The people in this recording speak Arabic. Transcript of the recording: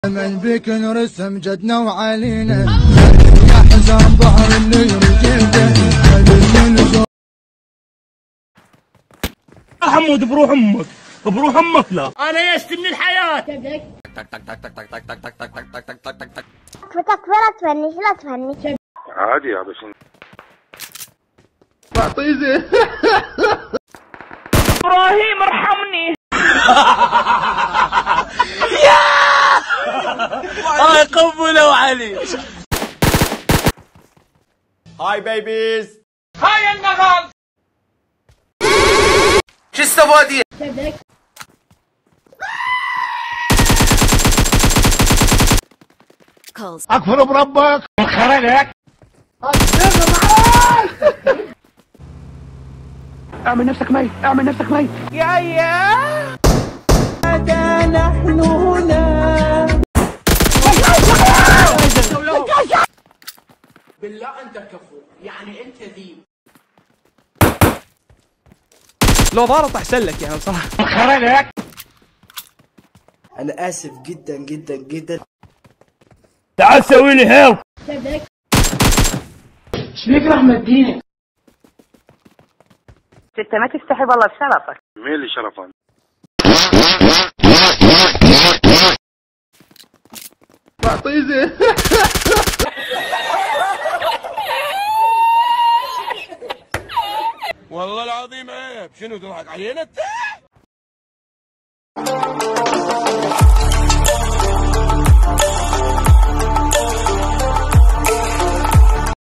من بك نرسم جدنا وعلينا يا حزام ظهر اللي رجيته حمود بروح امك بروح امك. لا انا يأست من الحياه. تكفى لا تفنش لا تفنش عادي يا بس بعطيزي ابراهيم ارحمني. الله يقبله علي. هاي بيبيز. هاي النغال. شو السوادية؟ اكفر بربك خرجك. اعمل نفسك ميت اعمل نفسك ميت. يا متى نحن هنا. بالله انت كفو يعني انت ذيب. لو ضارط احسن لك يعني بصراحه. خرجك. انا اسف جدا جدا جدا. تعال سوي لي هيلب. ايش بيك راح مدينك؟ انت ما تستحي والله بشرفك. مين اللي شرفان؟ بعطيزي والله العظيم عيب. شنو تضحك علينا انت؟